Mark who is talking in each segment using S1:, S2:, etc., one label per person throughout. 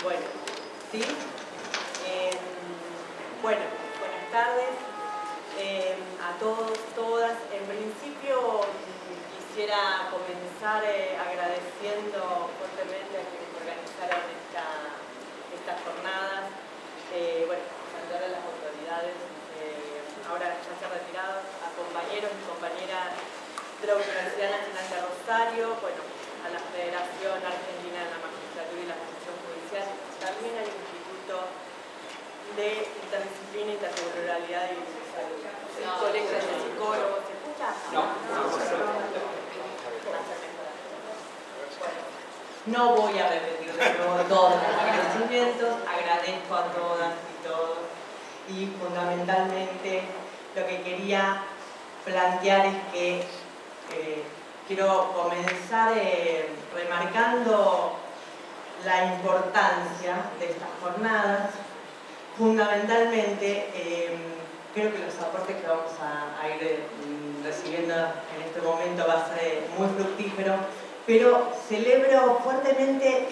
S1: Bueno, ¿sí? Bueno, buenas tardes a todos, todas. En principio quisiera comenzar agradeciendo fuertemente a quienes organizaron estas jornadas. Bueno, saludar a las autoridades, ahora ya se retirados, a compañeros y compañeras de la Universidad Nacional de Rosario, bueno, a la Federación Argentina de la Magistratura y la Función Judicial, también al Instituto de Interdisciplina, Interculturalidad y Salud. El Colegio de Psicólogos, ¿se escucha? No voy a repetir de nuevo todos los agradecimientos, agradezco a todas y todos, y fundamentalmente lo que quería plantear es que quiero comenzar remarcando la importancia de estas jornadas. Fundamentalmente, creo que los aportes que vamos a ir recibiendo en este momento va a ser muy fructífero, pero celebro fuertemente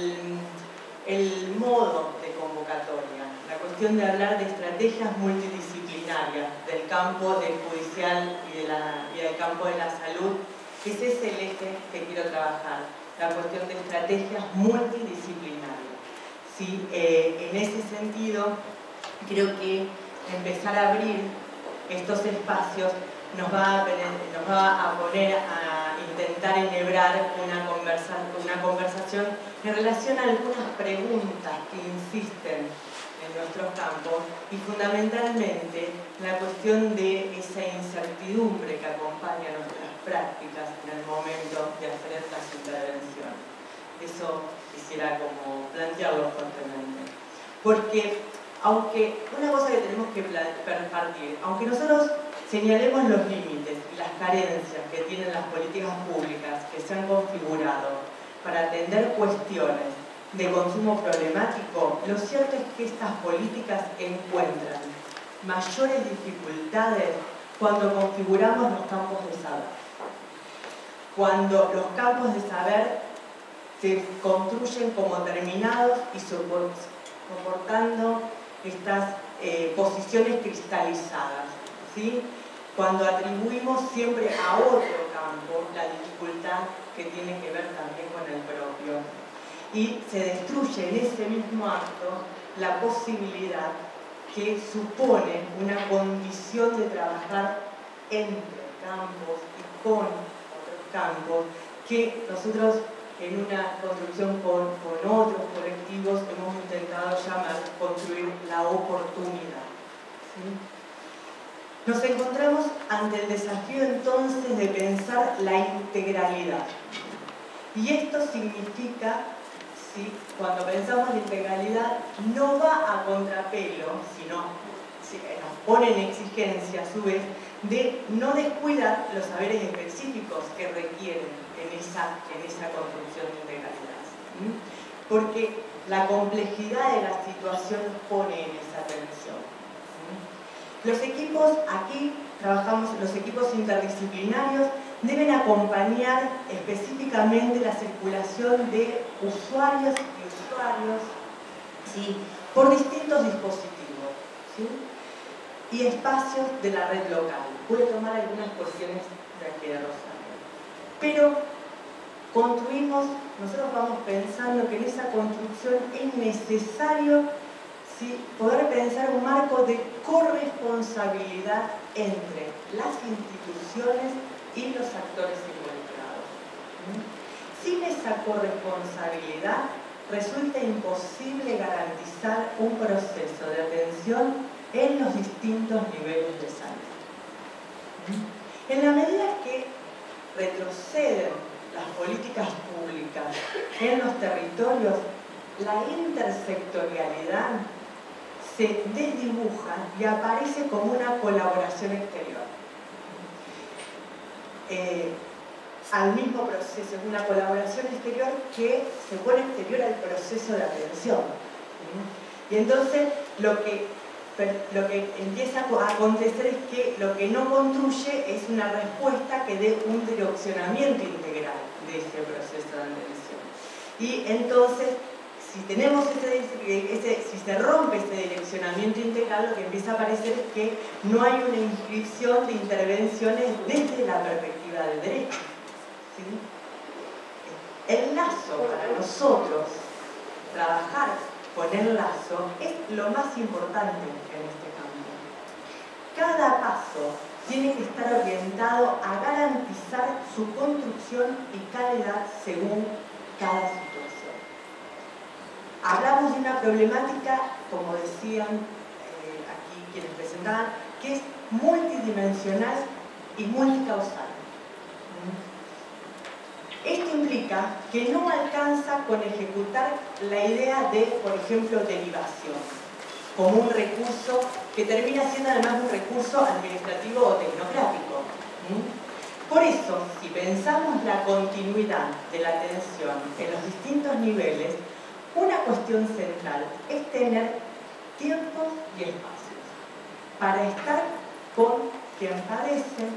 S1: el modo de convocatoria, la cuestión de hablar de estrategias multidisciplinarias del campo del judicial y del campo de la salud. Ese es el eje que quiero trabajar, la cuestión de estrategias multidisciplinarias. ¿Sí? En ese sentido, creo que empezar a abrir estos espacios nos va a poner a intentar enhebrar una conversación en relación a algunas preguntas que insisten en nuestros campos y fundamentalmente la cuestión de esa incertidumbre que acompaña nuestras prácticas en el momento de hacer estas intervenciones. Eso quisiera como plantearlo fuertemente. Porque aunque una cosa que tenemos que partir, aunque nosotros señalemos los límites y las carencias que tienen las políticas públicas que se han configurado para atender cuestiones de consumo problemático, lo cierto es que estas políticas encuentran mayores dificultades cuando configuramos los campos de saber. Cuando los campos de saber se construyen como terminados y soportando estas posiciones cristalizadas, ¿sí? Cuando atribuimos siempre a otro campo la dificultad que tiene que ver también con el propio. Y se destruye en ese mismo acto la posibilidad que supone una condición de trabajar entre campos y con otros campos que nosotros en una construcción con otros colectivos hemos intentado llamar construir la oportunidad. ¿Sí? Nos encontramos ante el desafío entonces de pensar la integralidad. Y esto significa, ¿sí? Cuando pensamos la integralidad, no va a contrapelo, sino nos pone en exigencia a su vez de no descuidar los saberes específicos que requieren en esa construcción de integralidad. ¿Sí? Porque la complejidad de la situación nos pone en esa tensión. ¿Sí? Los equipos, aquí trabajamos, los equipos interdisciplinarios deben acompañar específicamente la circulación de usuarios y usuarios, ¿sí? Por distintos dispositivos, ¿sí? Y espacios de la red local. Voy a tomar algunas cuestiones de aquí de Rosario. Pero nosotros vamos pensando que en esa construcción es necesario, ¿sí? Poder pensar un marco de corresponsabilidad entre las instituciones y los actores involucrados. Sin esa corresponsabilidad resulta imposible garantizar un proceso de atención en los distintos niveles de salud. En la medida que retroceden las políticas públicas en los territorios, la intersectorialidad se desdibuja y aparece como una colaboración exterior. Al mismo proceso, es una colaboración exterior que se pone exterior al proceso de atención. Y entonces lo que empieza a acontecer es que lo que no construye es una respuesta que dé un direccionamiento integral de ese proceso de atención. Y entonces si tenemos si se rompe ese direccionamiento integral, lo que empieza a aparecer es que no hay una inscripción de intervenciones desde la perspectiva del derecho. ¿Sí? El lazo para nosotros, trabajar con el lazo, es lo más importante en este camino. Cada paso tiene que estar orientado a garantizar su construcción y calidad según cada situación. Hablamos de una problemática, como decían aquí quienes presentaban, que es multidimensional y multicausal. Esto implica que no alcanza con ejecutar la idea de, por ejemplo, derivación, como un recurso que termina siendo además un recurso administrativo o tecnocrático. Por eso, si pensamos la continuidad de la atención en los distintos niveles, una cuestión central es tener tiempos y espacios para estar con quien padece,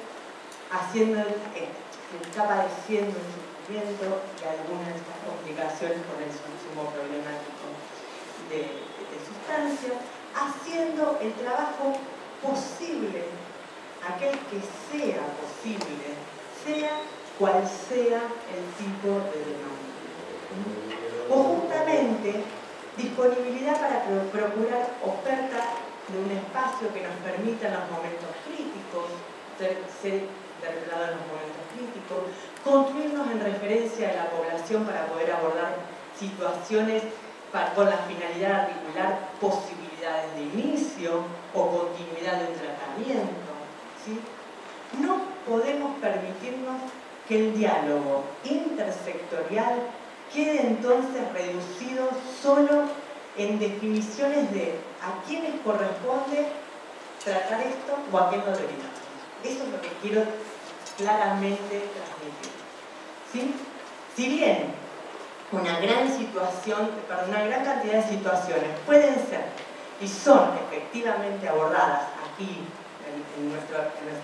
S1: quien está padeciendo el sufrimiento y algunas de estas complicaciones con el consumo problemático de sustancias, haciendo el trabajo posible, aquel que sea posible, sea cual sea el tipo de demanda. O justamente disponibilidad para procurar oferta de un espacio que nos permita en los momentos críticos, ser interpelado en los momentos críticos, construirnos en referencia a la población para poder abordar situaciones con la finalidad de articular posibilidades de inicio o continuidad de un tratamiento. ¿Sí? No podemos permitirnos que el diálogo intersectorial quede entonces reducido solo en definiciones de a quiénes corresponde tratar esto o a quién lo debería. Eso es lo que quiero claramente transmitir. ¿Sí? Si bien una gran cantidad de situaciones pueden ser y son efectivamente abordadas aquí en nuestro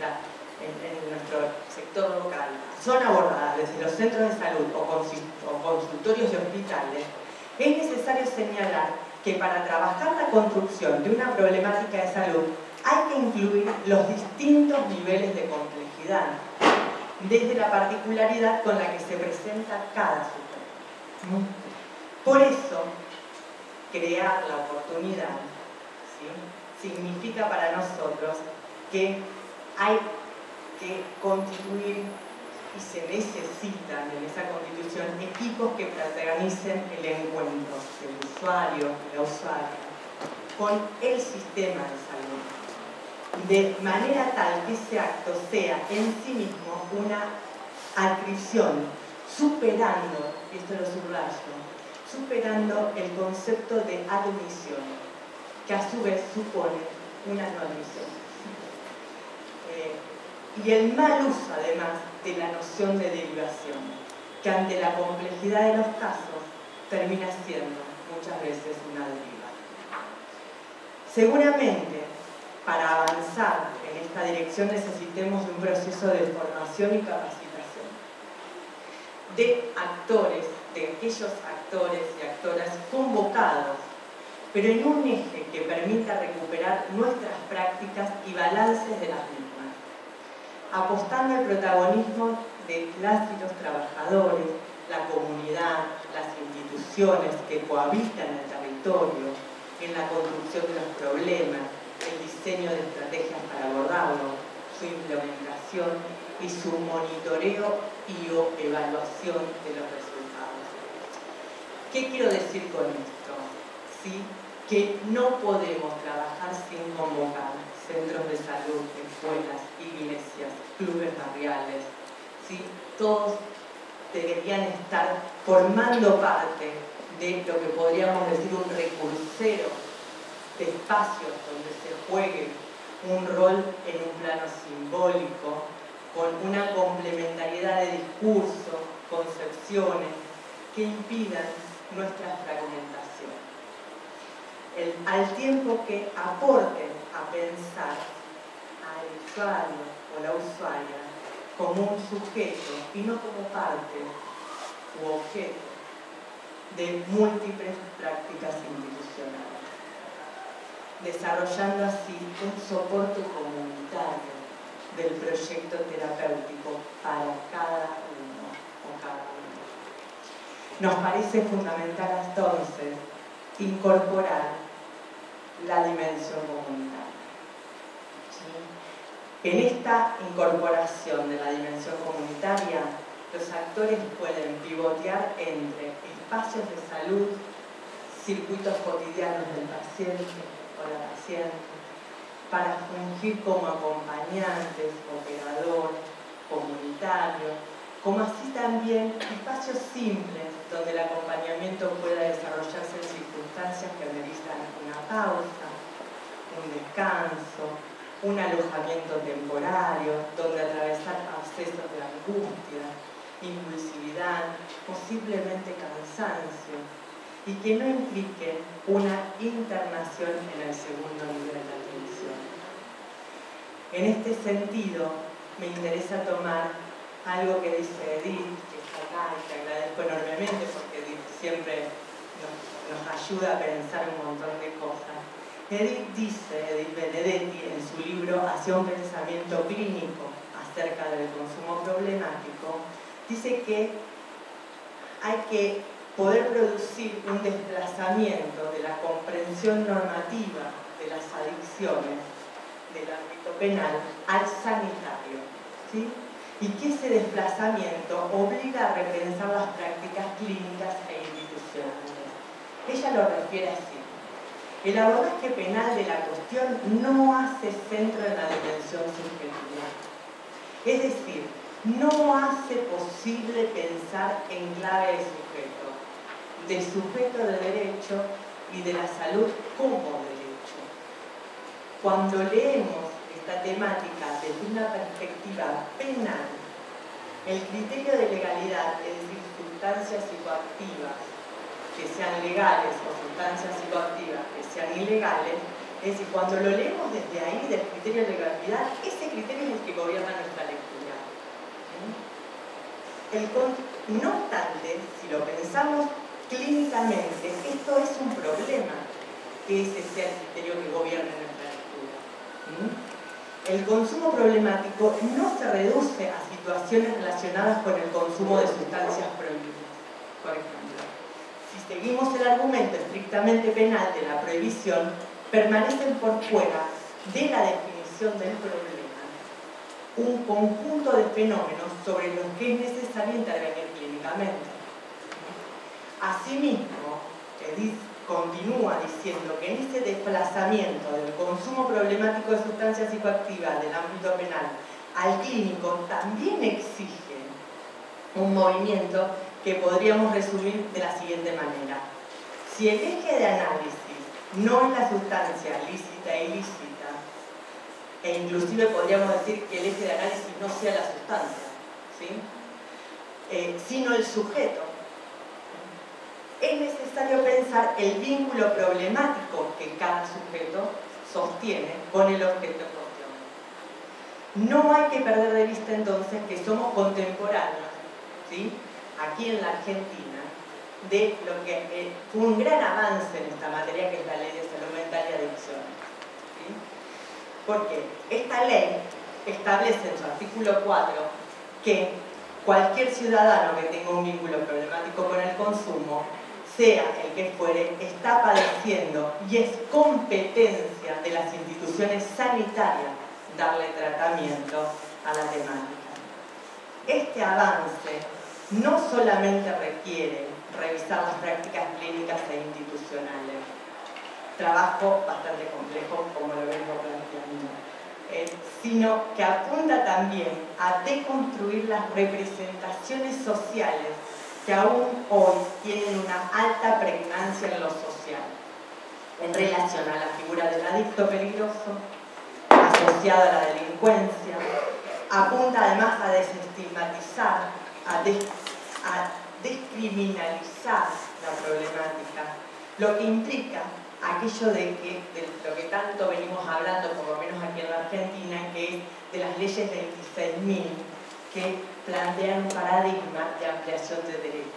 S1: sector local, son abordadas desde los centros de salud o consultorios y hospitales, es necesario señalar que para trabajar la construcción de una problemática de salud hay que incluir los distintos niveles de complejidad, desde la particularidad con la que se presenta cada sujeto. Por eso, crear la oportunidad, ¿sí?, significa para nosotros que hay que constituir y se necesitan en esa constitución equipos que protagonicen el encuentro del usuario, de la usuaria, con el sistema de salud, de manera tal que ese acto sea en sí mismo una adscripción, superando, y esto lo subrayo, superando el concepto de admisión, que a su vez supone una no admisión. Y el mal uso, además, de la noción de derivación, que ante la complejidad de los casos termina siendo muchas veces una deriva. Seguramente, para avanzar en esta dirección necesitemos un proceso de formación y capacitación de actores, de aquellos actores y actoras convocados, pero en un eje que permita recuperar nuestras prácticas y balances de las mismas, apostando al protagonismo de las y los trabajadores, la comunidad, las instituciones que cohabitan el territorio, en la construcción de los problemas, el diseño de estrategias para abordarlo, su implementación y su monitoreo y o evaluación de los resultados. ¿Qué quiero decir con esto? ¿Sí? Que no podemos trabajar sin convocar centros de salud, escuelas, iglesias, clubes barriales, ¿sí? Todos deberían estar formando parte de lo que podríamos decir un recursero de espacios donde se juegue un rol en un plano simbólico, con una complementariedad de discurso, concepciones, que impidan nuestra fragmentación. Al tiempo que aporten a pensar al usuario o la usuaria como un sujeto y no como parte u objeto de múltiples prácticas institucionales, desarrollando así un soporte comunitario del proyecto terapéutico para cada uno o cada una. Nos parece fundamental entonces incorporar la dimensión comunitaria. ¿Sí? En esta incorporación de la dimensión comunitaria, los actores pueden pivotear entre espacios de salud, circuitos cotidianos del paciente o la paciente, para fungir como acompañantes, operadores, comunitarios, como así también espacios simples donde el acompañamiento pueda desarrollarse en circunstancias que ameritan una pausa, un descanso, un alojamiento temporario, donde atravesar accesos de angustia, impulsividad o simplemente cansancio, y que no impliquen una internación en el segundo nivel de atención. En este sentido, me interesa tomar algo que dice Edith, que está acá y que agradezco enormemente porque Edith siempre nos ayuda a pensar un montón de cosas. Edith Benedetti, en su libro Hacia un pensamiento clínico acerca del consumo problemático, dice que hay que poder producir un desplazamiento de la comprensión normativa de las adicciones del ámbito penal al sanitario, ¿sí? Y que ese desplazamiento obliga a repensar las prácticas clínicas e institucionales. Ella lo refiere así: el abordaje penal de la cuestión no hace centro en la dimensión subjetiva. Es decir, no hace posible pensar en clave de sujeto de derecho y de la salud como derecho. Cuando leemos esta temática desde una perspectiva penal, el criterio de legalidad, es decir, sustancias psicoactivas que sean legales o sustancias psicoactivas que sean ilegales, es decir, cuando lo leemos desde ahí, del criterio de legalidad, ese criterio es el que gobierna nuestra lectura. No obstante, si lo pensamos clínicamente, esto es un problema, que ese sea el criterio que gobierne nuestra lectura. El consumo problemático no se reduce a situaciones relacionadas con el consumo de sustancias prohibidas. Por ejemplo, si seguimos el argumento estrictamente penal de la prohibición, permanecen por fuera de la definición del problema un conjunto de fenómenos sobre los que es necesario intervenir clínicamente. Asimismo, Edith continúa diciendo que en ese desplazamiento del consumo problemático de sustancias psicoactivas del ámbito penal al clínico también exige un movimiento que podríamos resumir de la siguiente manera: si el eje de análisis no es la sustancia lícita e ilícita, e inclusive podríamos decir que el eje de análisis no sea la sustancia, ¿sí? Sino el sujeto, es necesario pensar el vínculo problemático que cada sujeto sostiene con el objeto en cuestión. No hay que perder de vista entonces que somos contemporáneos, ¿sí?, aquí en la Argentina, de lo que fue un gran avance en esta materia, que es la Ley de Salud Mental y Adicciones. ¿Sí? Porque esta ley establece en su artículo 4 que cualquier ciudadano que tenga un vínculo problemático con el consumo, sea el que fuere, está padeciendo y es competencia de las instituciones sanitarias darle tratamiento a la temática. Este avance no solamente requiere revisar las prácticas clínicas e institucionales, trabajo bastante complejo como lo vengo planteando, sino que apunta también a deconstruir las representaciones sociales que aún hoy tienen una alta pregnancia en lo social, en relación a la figura del adicto peligroso, asociado a la delincuencia. Apunta además a desestigmatizar, a descriminalizar la problemática, lo que implica aquello de lo que tanto venimos hablando, por lo menos aquí en la Argentina, que es de las leyes 26.000, que plantean un paradigma de ampliación de derechos. Es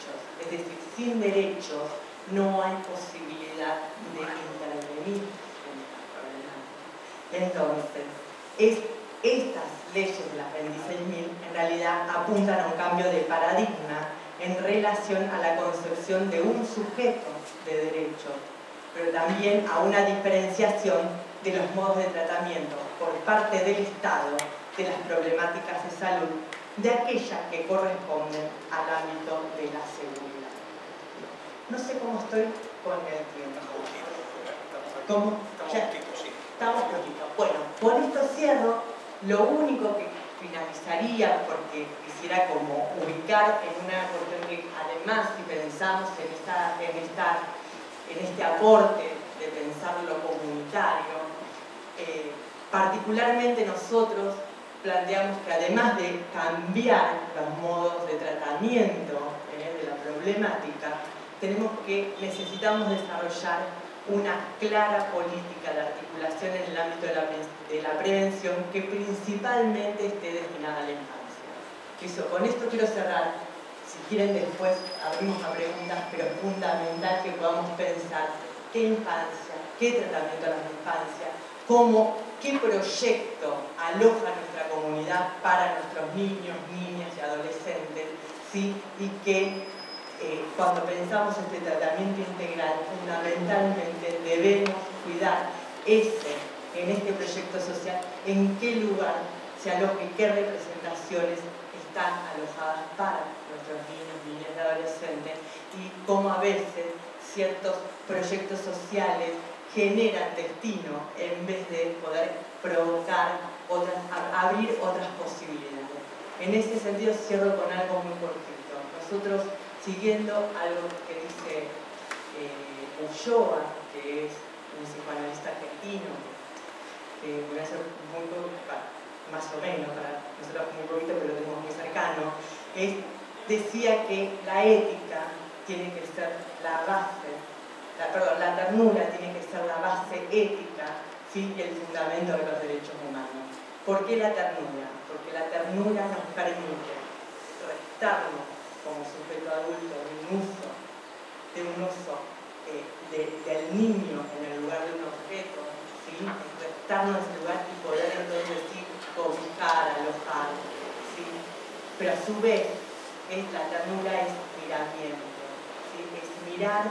S1: Es decir, sin derechos no hay posibilidad de intervenir en esta problemática. Entonces, estas leyes del aprendizaje en realidad apuntan a un cambio de paradigma en relación a la concepción de un sujeto de derecho, pero también a una diferenciación de los modos de tratamiento por parte del Estado de las problemáticas de salud, de aquellas que corresponden al ámbito de la seguridad. No sé cómo estoy con el tiempo. ¿Cómo? Estamos poquito. Bueno, con esto cierro. Lo único que finalizaría, porque quisiera como ubicar en una cuestión que además, si pensamos en este aporte de pensar lo comunitario, particularmente nosotros planteamos que además de cambiar los modos de tratamiento de la problemática, necesitamos desarrollar una clara política de articulación en el ámbito de la prevención que principalmente esté destinada a la infancia. Eso, con esto quiero cerrar. Si quieren después abrimos a preguntas, pero es fundamental que podamos pensar qué infancia, qué tratamiento a la infancia, qué proyecto aloja nuestra comunidad para nuestros niños, niñas y adolescentes, ¿sí? Y que cuando pensamos este tratamiento integral, fundamentalmente debemos cuidar en este proyecto social, en qué lugar se aloja y qué representaciones están alojadas para nuestros niños, niñas y adolescentes, y cómo a veces ciertos proyectos sociales generan destino en vez de poder provocar abrir otras posibilidades. En ese sentido cierro con algo muy cortito. Nosotros, siguiendo algo que dice Ulloa, que es un psicoanalista argentino, que voy a hacer muy poco, más o menos, para nosotros muy poquito, pero lo tenemos muy cercano, decía que la ética tiene que ser la base, la ternura tiene que ser la base ética, ¿sí? Y el fundamento de los derechos humanos. ¿Por qué la ternura? Porque la ternura nos permite restarnos como sujeto adulto del uso del niño en el lugar de un objeto, ¿sí? Restarnos en ese lugar y poder entonces sí, cobijar, alojar, ¿sí? Pero a su vez la ternura es miramiento, ¿sí? Es mirar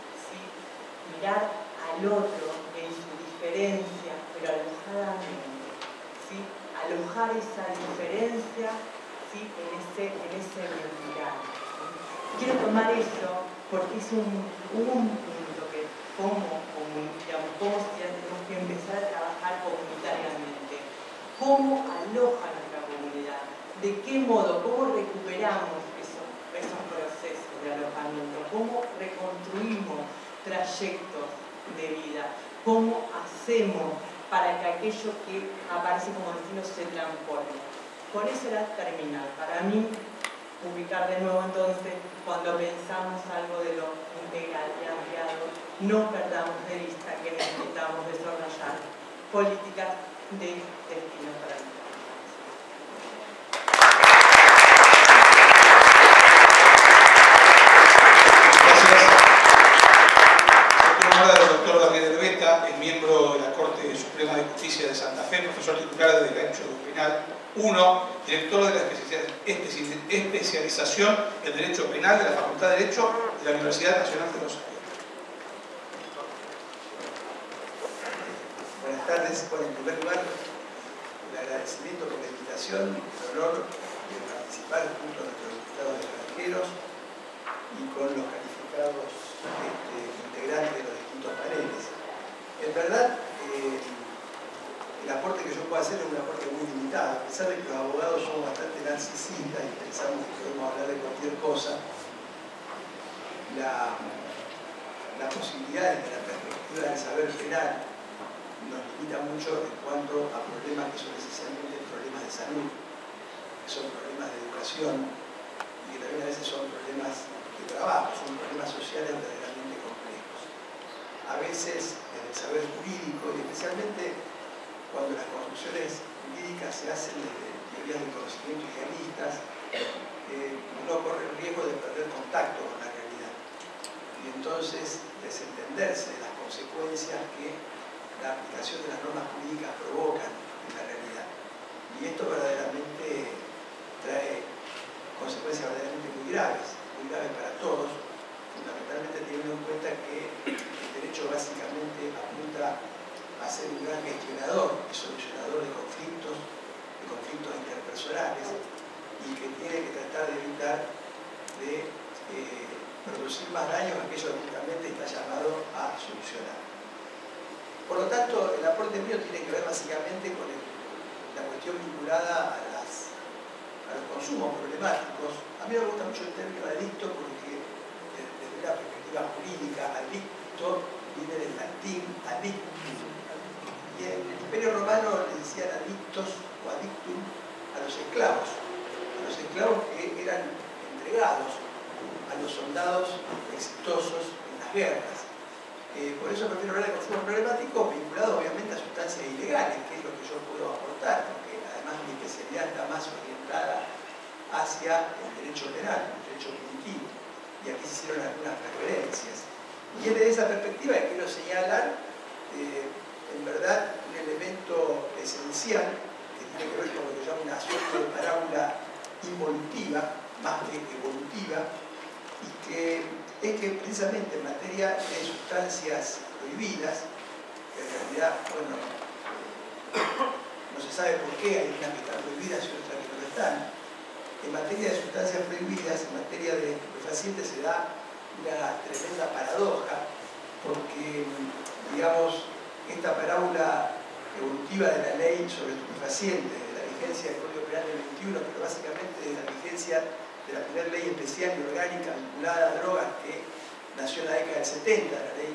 S1: al otro en su diferencia, pero alojadamente, ¿sí? Alojar esa diferencia, ¿sí? en ese mirar. Quiero tomar eso porque es un punto que como sociedad tenemos que empezar a trabajar comunitariamente. ¿Cómo aloja nuestra comunidad? ¿De qué modo? ¿Cómo recuperamos esos procesos de alojamiento? ¿Cómo reconstruimos trayectos de vida? ¿Cómo hacemos para que aquello que aparece como destino se transforme? Con eso era terminar. Para mí, ubicar de nuevo entonces, cuando pensamos algo de lo integral y ampliado, no perdamos de vista que necesitamos desarrollar políticas de destino para el país.
S2: Es miembro de la Corte Suprema de Justicia de Santa Fe, profesor titular de Derecho Penal 1, director de la especialización en Derecho Penal de la Facultad de Derecho de la Universidad Nacional de Rosario.
S3: Buenas tardes. Bueno, en primer lugar, el agradecimiento por la invitación, el honor de participar junto a nuestros diputados extranjeros y con los calificados integrantes de los distintos paneles. En verdad, el aporte que yo puedo hacer es un aporte muy limitado, a pesar de que los abogados somos bastante narcisistas y pensamos que podemos hablar de cualquier cosa. La posibilidad de la perspectiva del saber penal nos limita mucho en cuanto a problemas que son esencialmente problemas de salud, que son problemas de educación y que también a veces son problemas de trabajo, son problemas sociales verdaderamente complejos. A veces en el saber jurídico, y especialmente cuando las construcciones jurídicas se hacen desde teorías del conocimiento idealistas, uno corre el riesgo de perder contacto con la realidad. y entonces desentenderse de las consecuencias que la aplicación de las normas jurídicas provocan en la realidad. Y esto verdaderamente trae consecuencias verdaderamente muy graves para todos, fundamentalmente teniendo en cuenta que el derecho básicamente apunta a ser un gran gestionador y solucionador de conflictos interpersonales, y que tiene que tratar de evitar de producir más daños a aquello que justamente está llamado a solucionar. Por lo tanto, el aporte mío tiene que ver básicamente con la cuestión vinculada a los consumos problemáticos. A mí me gusta mucho el término adicto porque desde una perspectiva jurídica, adicto viene del latín adictum. Y en el Imperio Romano le decían adictos o adictum a los esclavos que eran entregados a los soldados exitosos en las guerras. Por eso prefiero hablar de consumo problemático vinculado obviamente a sustancias ilegales, que es lo que yo puedo aportar, porque además mi especialidad está más orientada hacia el derecho penal, el derecho punitivo, y aquí se hicieron algunas referencias. Y desde esa perspectiva quiero señalar, en verdad, un elemento esencial que tiene que ver con lo que yo llamo una suerte de parábola involutiva, más que evolutiva, y que es que precisamente en materia de sustancias prohibidas, que en realidad, bueno, no se sabe por qué hay unas que están prohibidas y otras que no lo están. En materia de sustancias prohibidas, en materia de estupefacientes, se da una tremenda paradoja, porque, digamos, esta parábola evolutiva de la ley sobre estupefacientes, de la vigencia del Código Penal del 21, pero básicamente de la vigencia de la primera ley especial y orgánica vinculada a drogas que nació en la década del 70, la ley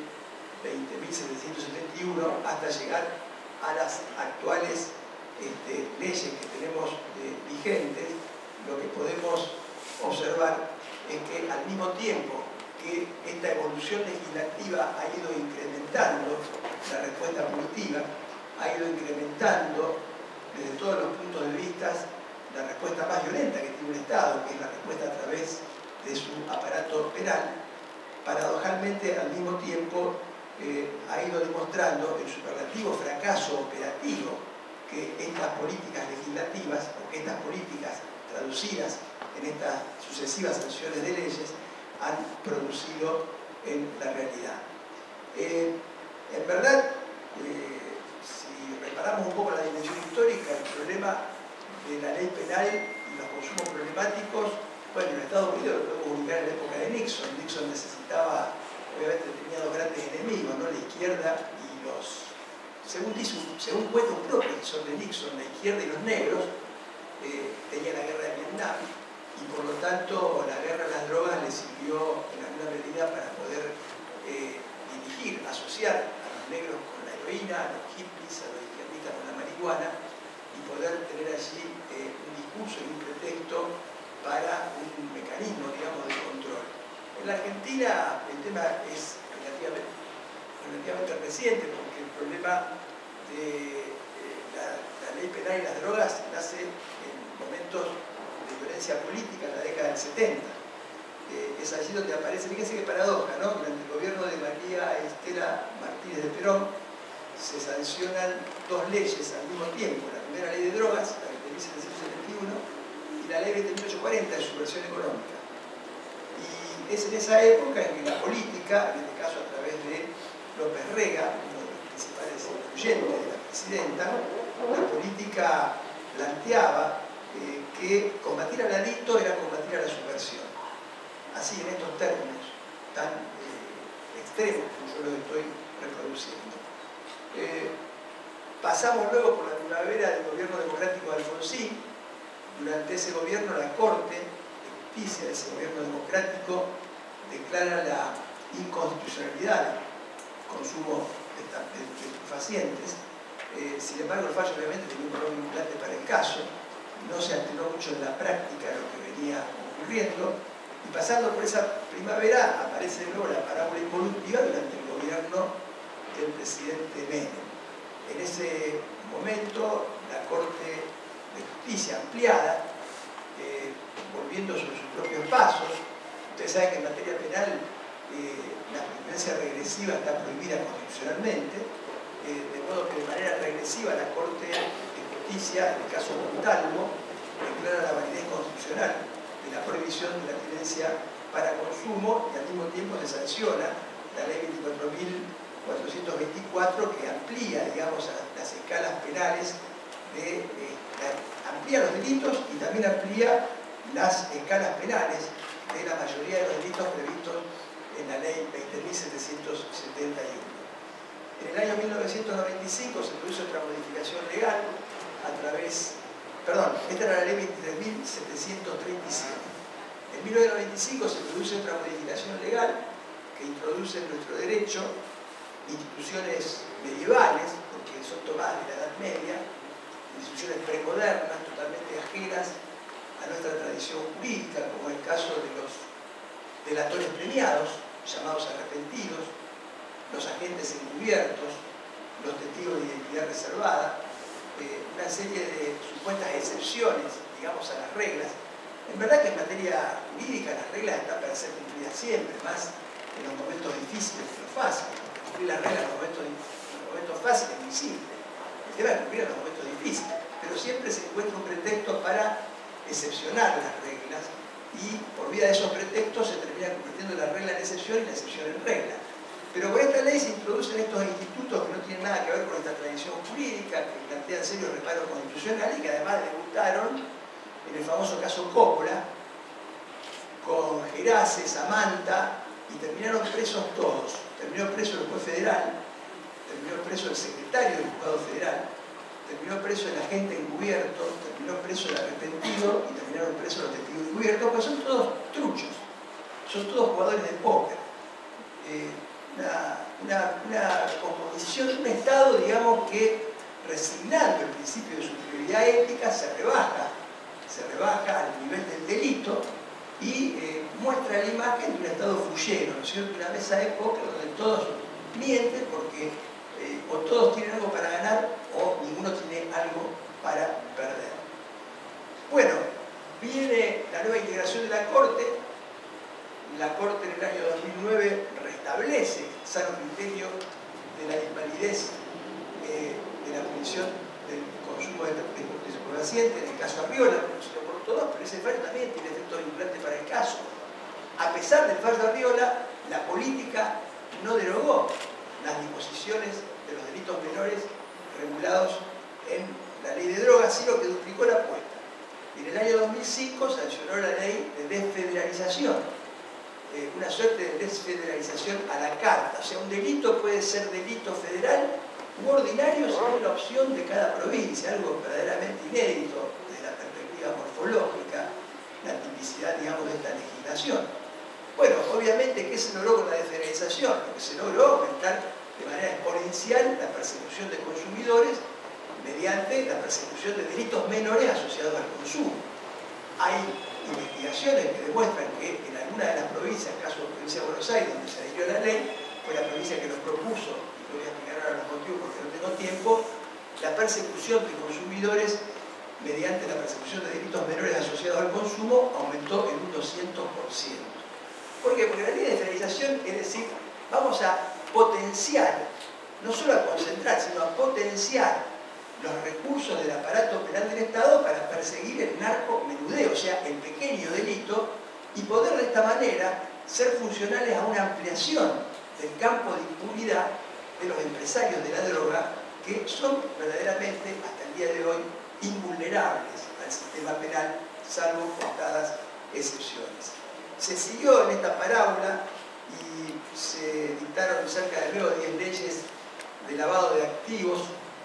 S3: 20.771, hasta llegar a las actuales leyes que tenemos vigentes, lo que podemos observar es que al mismo tiempo que esta evolución legislativa ha ido incrementando la respuesta punitiva, ha ido incrementando desde todos los puntos de vista la respuesta más violenta que tiene un Estado, que es la respuesta a través de su aparato penal. Paradojalmente, al mismo tiempo, ha ido demostrando el superlativo fracaso operativo que estas políticas legislativas, o que estas políticas traducidas en estas sucesivas sanciones de leyes, han producido en la realidad. En verdad, si reparamos un poco la dimensión histórica, el problema de la ley penal y los consumos problemáticos, bueno, en Estados Unidos lo podemos ubicar en la época de Nixon. Nixon necesitaba, obviamente tenía dos grandes enemigos, ¿no? La izquierda y los, según cuentos propios que son de Nixon, la izquierda y los negros, tenía la guerra de Vietnam, y por lo tanto la guerra a las drogas le sirvió en alguna medida para poder dirigir, asociar a los negros con la heroína, a los hippies, a los izquierdistas con la marihuana, y poder tener allí un discurso y un pretexto para un mecanismo, digamos, de control. En la Argentina el tema es relativamente reciente, porque el problema de la ley penal y las drogas nace en momentos de violencia política en la década del 70. Es allí donde aparece, fíjense qué paradoja, ¿no? Durante el gobierno de María Estela Martínez de Perón se sancionan dos leyes al mismo tiempo: la primera ley de drogas, la 20.771, y la ley 2840 en su versión económica. Y es en esa época en que la política, en este caso a través de López Rega, uno de los principales influyentes de la presidenta, la política planteaba que combatir al adicto era combatir a la subversión. Así, en estos términos tan extremos como yo los estoy reproduciendo. Pasamos luego por la primavera del gobierno democrático de Alfonsín. Durante ese gobierno la Corte de Justicia de ese gobierno democrático declara la inconstitucionalidad del consumo de estupefacientes. Sin embargo, el fallo obviamente tenía un valor vinculante para el caso, no se alteró mucho en la práctica de lo que venía ocurriendo, y pasando por esa primavera aparece de nuevo la parábola involutiva durante el gobierno del presidente Menem. En ese momento la Corte de Justicia ampliada, volviendo sobre sus propios pasos, ustedes saben que en materia penal la jurisprudencia regresiva está prohibida constitucionalmente, de modo que de manera regresiva la Corte de Justicia, en el caso Montalvo, declara la validez constitucional de la prohibición de la violencia para consumo, y al mismo tiempo se sanciona la ley 24.424, que amplía, digamos, las escalas penales, amplía los delitos y también amplía las escalas penales de la mayoría de los delitos previstos en la ley 20.771. En el año 1995 se produce otra modificación legal a través, perdón, esta era la ley 23.737. En 1995 se produce otra modificación legal que introduce en nuestro derecho instituciones medievales, porque son tomadas de la Edad Media, instituciones premodernas, totalmente ajenas a nuestra tradición jurídica, como el caso de los delatores premiados, llamados arrepentidos, los agentes encubiertos, los testigos de identidad reservada, una serie de supuestas excepciones, digamos, a las reglas. En verdad que en materia jurídica las reglas están para ser cumplidas siempre, más en los momentos difíciles que los fáciles. Cumplir las reglas en los momentos fáciles es muy simple. El tema es cumplir en los momentos difíciles. Pero siempre se encuentra un pretexto para excepcionar las reglas y por vía de esos pretextos se termina convirtiendo la regla en excepción y la excepción en regla. Pero con esta ley se introducen estos institutos que no tienen nada que ver con esta tradición jurídica, que plantean serios reparos constitucionales y que además debutaron en el famoso caso Coppola, con Gerace, Samantha, y terminaron presos todos. Terminó preso el juez federal, terminó preso el secretario del juzgado federal, terminó preso el agente encubierto, terminó preso el arrepentido y terminaron presos los testigos encubiertos, pues son todos truchos, son todos jugadores de póker. Una composición de un Estado, digamos, que resignando el principio de superioridad ética se rebaja al nivel del delito y muestra la imagen de un Estado fullero, ¿no es cierto? Una mesa de póker donde todos mienten porque o todos tienen algo para ganar o ninguno tiene algo para perder. Bueno, viene la nueva integración de la Corte. La Corte en el año 2009 restablece el sano criterio de la invalidez de la punición del consumo de estupefacientes, en el caso Arriola, conocido por todos, pero ese fallo también tiene efecto vinculante para el caso. A pesar del fallo de Arriola, la política no derogó las disposiciones de los delitos menores regulados en la ley de drogas, sino que duplicó la apuesta. Y en el año 2005 sancionó la ley de desfederalización, una suerte de desfederalización a la carta. O sea, un delito puede ser delito federal u ordinario según la opción de cada provincia, algo verdaderamente inédito desde la perspectiva morfológica, la tipicidad, digamos, de esta legislación. Bueno, obviamente, ¿qué se logró con la desfederalización? Lo que se logró aumentar de manera exponencial la persecución de consumidores mediante la persecución de delitos menores asociados al consumo. Hay investigaciones que demuestran que en alguna de las provincias, el caso de la provincia de Buenos Aires, donde se adhirió la ley, fue la provincia que lo propuso, y voy a explicar ahora los motivos porque no tengo tiempo, la persecución de consumidores mediante la persecución de delitos menores asociados al consumo aumentó en un 200%. ¿Por qué? Porque la ley de federalización es decir, vamos a potenciar, no solo a concentrar, sino a potenciar los recursos del aparato penal del Estado para perseguir el narcomenudeo, o sea, el pequeño delito, y poder de esta manera ser funcionales a una ampliación del campo de impunidad de los empresarios de la droga, que son verdaderamente, hasta el día de hoy, invulnerables al sistema penal, salvo contadas excepciones. Se siguió en esta parábola y se dictaron cerca de luego 10 leyes de lavado de activos.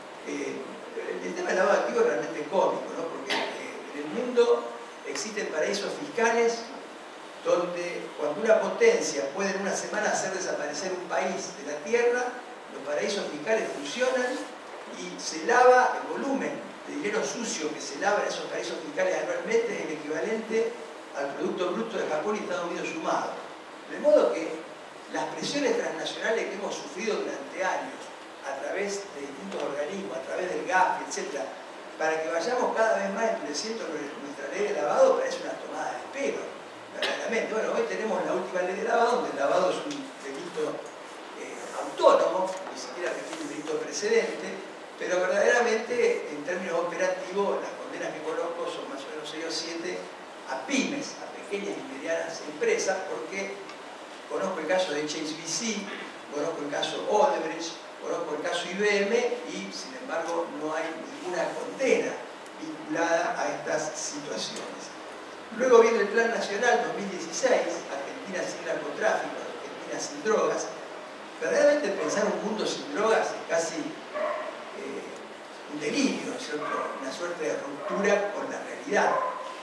S3: El tema del lavado de activos es realmente cómico, ¿no? Porque en el mundo existen paraísos fiscales donde cuando una potencia puede en una semana hacer desaparecer un país de la tierra, los paraísos fiscales funcionan y se lava el volumen de dinero sucio que se lava en esos paraísos fiscales anualmente, es el equivalente al Producto Bruto de Japón y Estados Unidos sumados. De modo que las presiones transnacionales que hemos sufrido durante años a través de distintos organismos, a través del GAFI, etc., para que vayamos cada vez más endureciendo nuestra ley de lavado, parece una tomada de pelo. verdaderamente. Bueno, hoy tenemos la última ley de lavado, donde el lavado es un delito autónomo, ni siquiera requiere un delito precedente, pero verdaderamente en términos operativos las condenas que conozco son más o menos 6 o 7 a pymes, a pequeñas y medianas empresas, porque conozco el caso de HSBC, conozco el caso Odebrecht, conozco el caso IBM y sin embargo no hay ninguna condena vinculada a estas situaciones. Luego viene el Plan Nacional 2016, Argentina sin narcotráfico, Argentina sin drogas. Verdaderamente pensar un mundo sin drogas es casi un delirio, ¿no es cierto? Una suerte de ruptura con la realidad.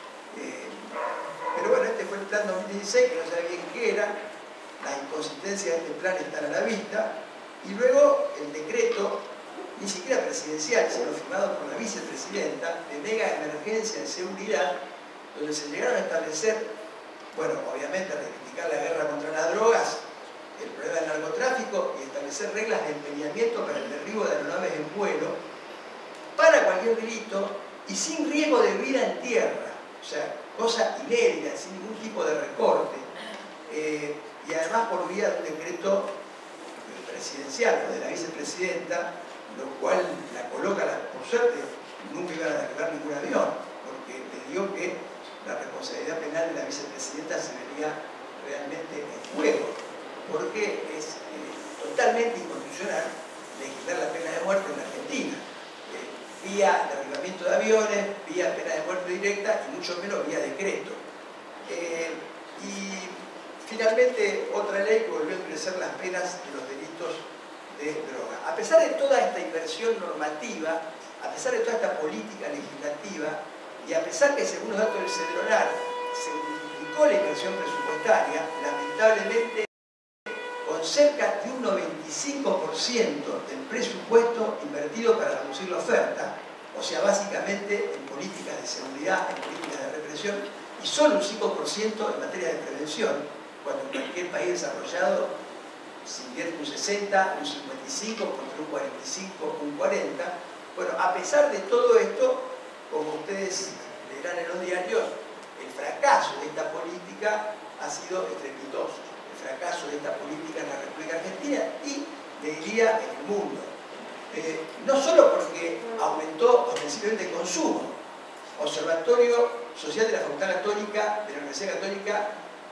S3: Pero bueno, este fue el Plan 2016, que no sabía bien qué era. Las inconsistencias de este plan están a la vista. Y luego el decreto, ni siquiera presidencial, sino firmado por la vicepresidenta, de mega emergencia de seguridad, donde se llegaron a establecer, bueno, obviamente reivindicar la guerra contra las drogas, el problema del narcotráfico y establecer reglas de empeñamiento para el derribo de aeronaves en vuelo, para cualquier delito y sin riesgo de vida en tierra. O sea, cosa inédita, sin ningún tipo de recorte. Y además por vía de un decreto presidencial o de la vicepresidenta, lo cual la coloca, por suerte, nunca iban a derribar ningún avión, porque les digo que la responsabilidad penal de la vicepresidenta se vería realmente en juego, porque es totalmente inconstitucional legislar la pena de muerte en la Argentina, vía derribamiento de aviones, vía pena de muerte directa y mucho menos vía decreto. Y finalmente otra ley que volvió a endurecer las penas de los delitos de droga. A pesar de toda esta inversión normativa, a pesar de toda esta política legislativa, y a pesar que según los datos del CEDRONAR se multiplicó la inversión presupuestaria, lamentablemente con cerca de un 95% del presupuesto invertido para reducir la oferta, o sea, básicamente en políticas de seguridad, en políticas de represión, y solo un 5% en materia de prevención, cuando en cualquier país desarrollado se invierte un 60, un 55, contra un 45, un 40. Bueno, a pesar de todo esto, como ustedes leerán en los diarios, el fracaso de esta política ha sido estrepitoso. El fracaso de esta política en la República Argentina y, le diría, en el mundo. No solo porque aumentó ostensiblemente el consumo. Observatorio Social de la Facultad Católica, de la Universidad Católica,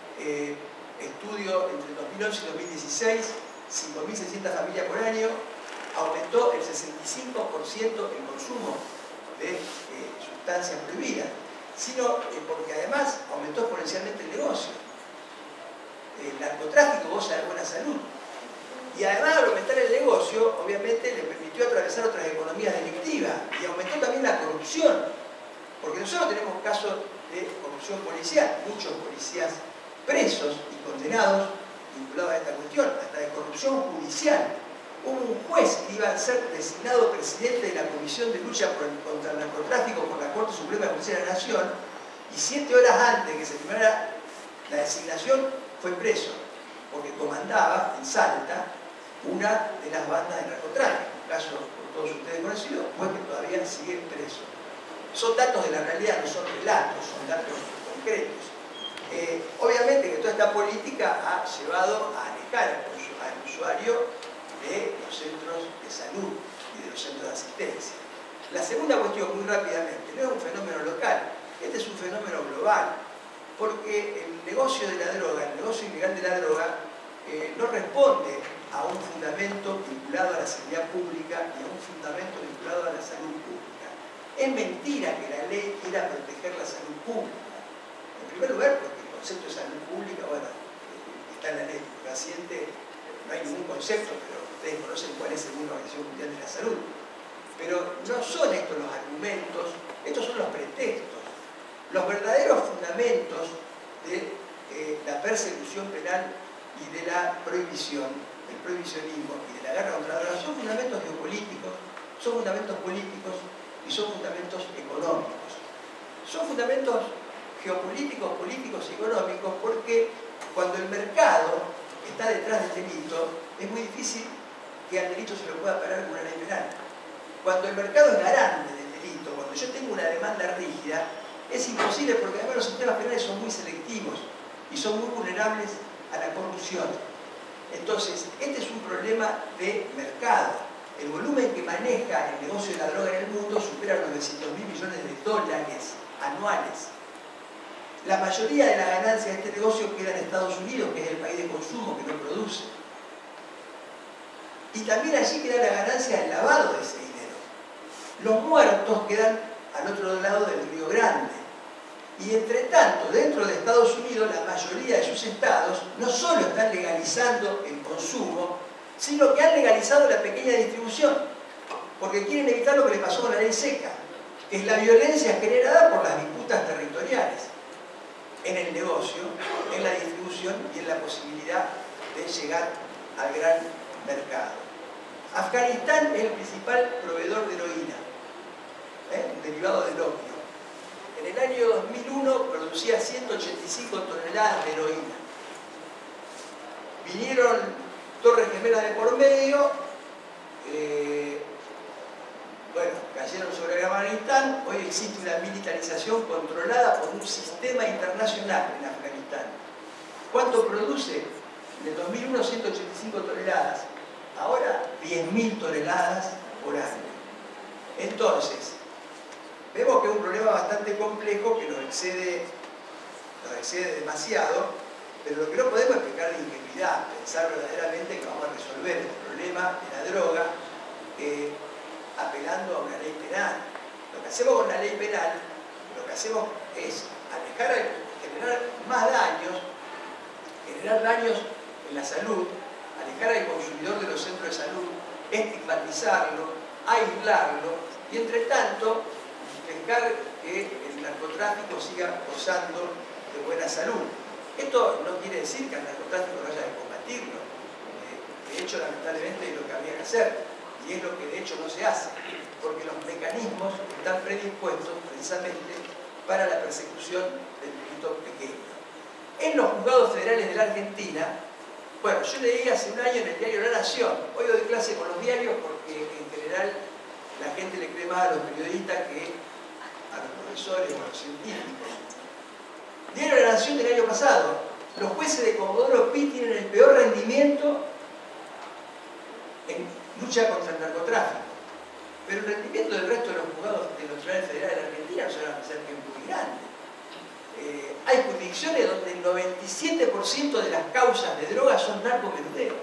S3: estudio entre 2011 y 2016, 5.600 familias por año, aumentó el 65% el consumo de sustancias prohibidas, sino porque además aumentó exponencialmente el negocio. El narcotráfico goza de buena salud. Y además al aumentar el negocio, obviamente le permitió atravesar otras economías delictivas y aumentó también la corrupción. Porque nosotros tenemos casos de corrupción policial, muchos policías presos y condenados vinculados a esta cuestión, hasta de corrupción judicial. Hubo un juez que iba a ser designado presidente de la Comisión de Lucha contra el Narcotráfico por la Corte Suprema de Justicia de la Nación y 7 horas antes de que se firmara la designación fue preso, porque comandaba en Salta una de las bandas de narcotráfico, un caso por todos ustedes conocido, pues que todavía sigue preso. Son datos de la realidad, no son relatos, son datos concretos. Obviamente que toda esta política ha llevado a alejar al usuario de los centros de salud y de los centros de asistencia. La segunda cuestión, muy rápidamente, no es un fenómeno local, este es un fenómeno global, porque el negocio de la droga, el negocio ilegal de la droga, no responde a un fundamento vinculado a la seguridad pública y a un fundamento vinculado a la salud pública. Es mentira que la ley quiera proteger la salud pública. En primer lugar, porque el concepto de salud pública, bueno, está en la ley del paciente, no hay ningún concepto, pero ustedes conocen cuál es según la Organización Mundial de la Salud. Pero no son estos los argumentos, estos son los pretextos. Los verdaderos fundamentos de la persecución penal y de la prohibición, del prohibicionismo y de la guerra contra la droga son fundamentos geopolíticos, son fundamentos políticos y son fundamentos económicos. Son fundamentos geopolíticos, políticos y económicos porque cuando el mercado está detrás del delito es muy difícil que al delito se lo pueda parar con una ley penal. Cuando el mercado es garante del delito, cuando yo tengo una demanda rígida, es imposible porque además los sistemas penales son muy selectivos. y son muy vulnerables a la corrupción. Entonces, este es un problema de mercado. El volumen que maneja el negocio de la droga en el mundo supera los 900.000 millones de dólares anuales. La mayoría de la ganancia de este negocio queda en Estados Unidos, que es el país de consumo que no produce. Y también allí queda la ganancia del lavado de ese dinero. Los muertos quedan al otro lado del Río Grande. Y entre tanto, dentro de Estados Unidos, la mayoría de sus estados no solo están legalizando el consumo, sino que han legalizado la pequeña distribución, porque quieren evitar lo que le pasó con la ley seca, que es la violencia generada por las disputas territoriales en el negocio, en la distribución y en la posibilidad de llegar al gran mercado. Afganistán es el principal proveedor de heroína, un derivado del opio. En el año 2001 producía 185 toneladas de heroína. Vinieron Torres Gemelas de por medio, bueno, cayeron sobre Afganistán. Hoy existe una militarización controlada por un sistema internacional en Afganistán. ¿Cuánto produce? En el 2001 185 toneladas, ahora 10.000 toneladas por año. Entonces, vemos que es un problema bastante complejo que nos excede demasiado, pero lo que no podemos es pecar de ingenuidad, pensar verdaderamente que vamos a resolver el problema de la droga apelando a una ley penal. Lo que hacemos con la ley penal, lo que hacemos es generar más daños, generar daños en la salud, alejar al consumidor de los centros de salud, estigmatizarlo, aislarlo y entre tanto dejar que el narcotráfico siga gozando de buena salud. Esto no quiere decir que al narcotráfico no haya que combatirlo. De hecho, lamentablemente es lo que habría que hacer y es lo que de hecho no se hace, porque los mecanismos están predispuestos precisamente para la persecución del delito pequeño. En los juzgados federales de la Argentina, bueno, yo leí hace un año en el diario La Nación, hoy doy clase con los diarios porque en general la gente le cree más a los periodistas que a los profesores o a los científicos. Diario La Nación del año pasado, los jueces de Comodoro Pi tienen el peor rendimiento en lucha contra el narcotráfico, pero el rendimiento del resto de los juzgados de los tribunales federales de la Argentina no se van a pensar que es muy grande. Hay jurisdicciones donde el 97% de las causas de drogas son narcomenudeo.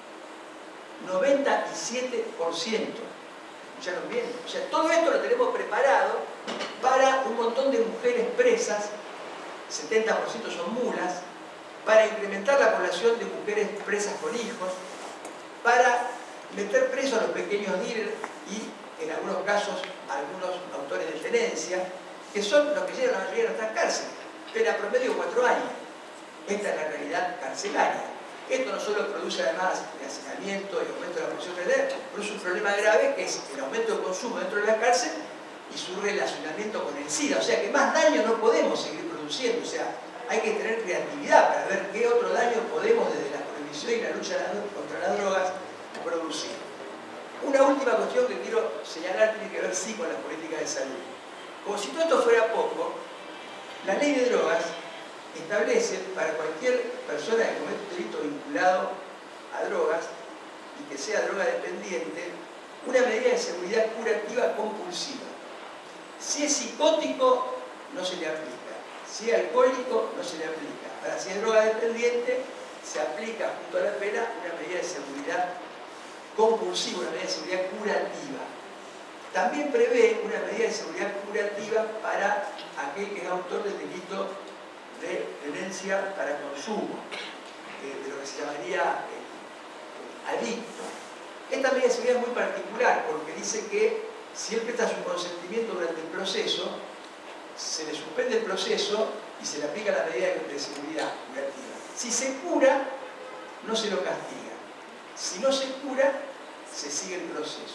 S3: 97%. ¿Escucharon bien? O sea, todo esto lo tenemos preparado para un montón de mujeres presas, 70% son mulas, para incrementar la población de mujeres presas con hijos, para meter presos a los pequeños dealers y, en algunos casos, a algunos autores de tenencia, que son los que llegan a la mayoría de nuestras cárceles. Pena promedio 4 años. Esta es la realidad carcelaria. Esto no solo produce además el hacinamiento y aumento de la presión penal, produce un problema grave que es el aumento de consumo dentro de la cárcel y su relacionamiento con el SIDA. O sea que más daño no podemos seguir produciendo. O sea, hay que tener creatividad para ver qué otro daño podemos desde la prohibición y la lucha contra las drogas producir. Una última cuestión que quiero señalar tiene que ver sí con la política de salud. Como si todo esto fuera poco, la ley de drogas establece para cualquier persona que cometa un delito vinculado a drogas y que sea droga dependiente, una medida de seguridad curativa compulsiva. Si es psicótico, no se le aplica. Si es alcohólico, no se le aplica. Ahora, si es droga dependiente, se aplica junto a la pena una medida de seguridad compulsiva, una medida de seguridad curativa. También prevé una medida de seguridad curativa para aquel que es autor del delito de tenencia para consumo, de lo que se llamaría adicto. Esta medida de seguridad es muy particular porque dice que si él presta su consentimiento durante el proceso, se le suspende el proceso y se le aplica la medida de seguridad curativa. Si se cura, no se lo castiga. Si no se cura, se sigue el proceso.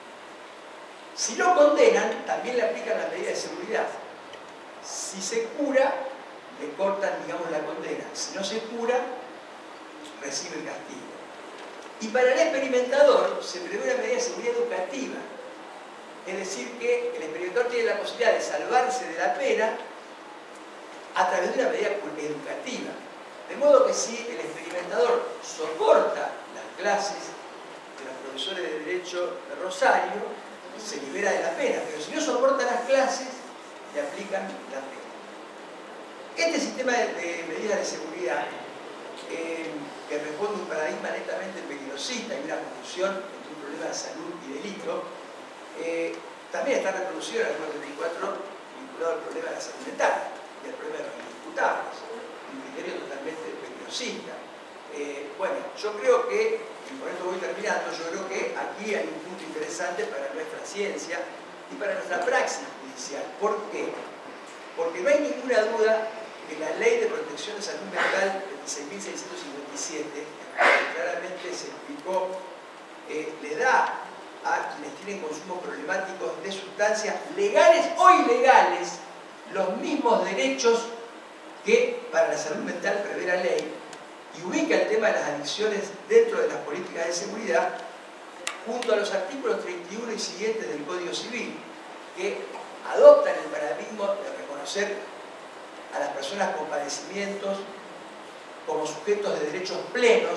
S3: Si lo condenan, también le aplican la medida de seguridad. Si se cura, le cortan, digamos, la condena. Si no se cura, recibe el castigo. Y para el experimentador se prevé una medida de seguridad educativa. Es decir, que el experimentador tiene la posibilidad de salvarse de la pena a través de una medida educativa. De modo que si el experimentador soporta las clases de los profesores de Derecho de Rosario, se libera de la pena, pero si no soporta las clases, le aplican la pena. Este sistema de medidas de seguridad, que responde a un paradigma netamente peligrosista y una confusión entre un problema de salud y delito, también está reproducido en el artículo 34 vinculado al problema de la salud mental y al problema de los indisputables, un criterio totalmente peligrosista. Bueno, yo creo que, y por esto voy terminando, yo creo que aquí hay un punto interesante para nuestra ciencia y para nuestra praxis judicial. ¿Por qué? Porque no hay ninguna duda que la Ley de Protección de Salud Mental 26.657, que claramente se explicó, le da a quienes tienen consumos problemáticos de sustancias legales o ilegales los mismos derechos que para la salud mental prevé la ley, y ubica el tema de las adicciones dentro de las políticas de seguridad junto a los artículos 31 y siguientes del Código Civil, que adoptan el paradigma de reconocer a las personas con padecimientos como sujetos de derechos plenos,